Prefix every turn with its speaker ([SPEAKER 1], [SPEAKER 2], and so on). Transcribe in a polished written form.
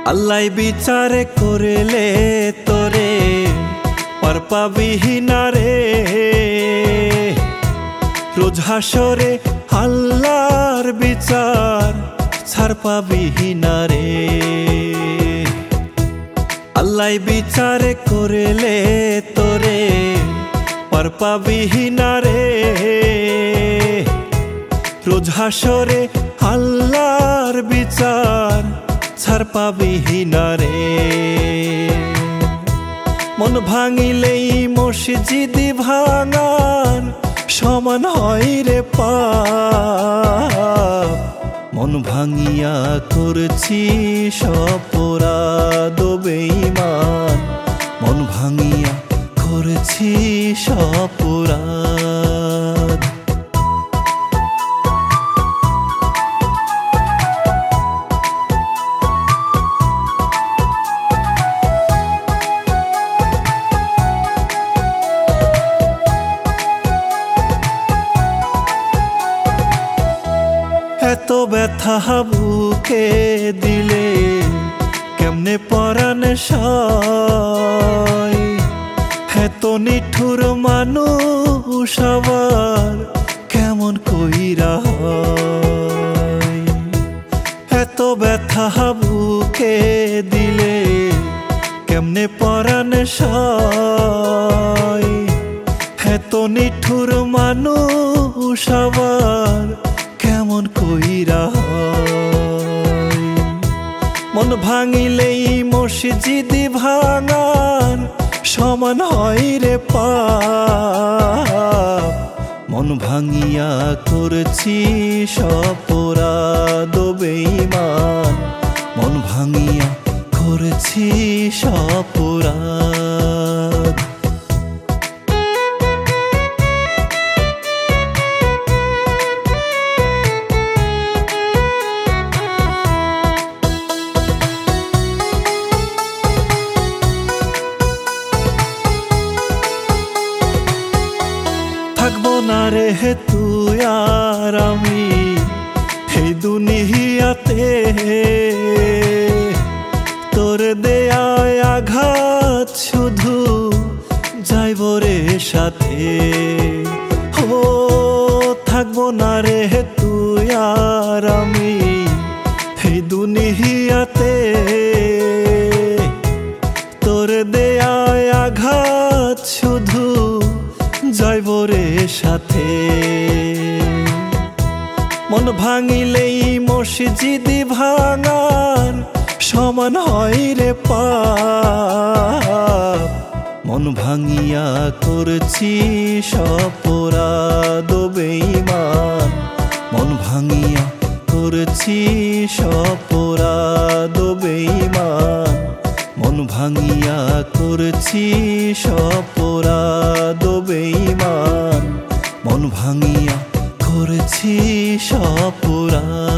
[SPEAKER 1] আল্লাহ বিচার করেলে তোরে পার পাবিহি না রে। রোজ হাসরে আল্লাহর বিচার ছাড় পাবিহি না রে। আল্লাহ বিচার করেলে তোরে পার পাবিহি না রে। রোজ হাসরে আল্লাহর বিচার ছাড় পাবিহি না রে। মন ভাঙিলেই মসজিদ ভাঙার সমান হয় রে পাপ। মন ভাঙিয়া করছি অপরাধ বেঈমান, মন ভাঙিয়া করছি অপরাধ। এত ব্যথা বুকে দিলে কেমনে পরাণ সয়। এত নিঠুর মানুষ আবার কেমন কইরা হয়। এত ব্যথা বুকে দিলে কেমনে পরাণ সয়। এত নিঠুর মানুষ আবার কেমন কইরা হয়। মন ভাঙিলেই মসজিদ ভাঙার সমান হয় রে পাপ। মন ভাঙিয়া করছি অপরাধ বেঈমান, মন ভাঙিয়া করছি অপরাধ। থাকবো না রে তুই আর আমি এই দুনিয়াতে। তোর দেয়ায় আঘাত শুধু যাইব রে সাথে। ও থাকবো না রে তুই আর আমি এই দুনিয়াতে। তোর দেয়ায় আঘাত শুধু যাইব রে সাথে। মন ভাঙিলেই মসজিদ ভাঙার সমান হয় রে পাপ। মন ভাঙিয়া করছি অপরাধ বেঈমান, মন ভাঙিয়া করছি অপরাধ বেঈমান, মন ভাঙিয়া করছি অপরাধ বেঈমান, মন ভাঙিয়া করছি অপরাধ।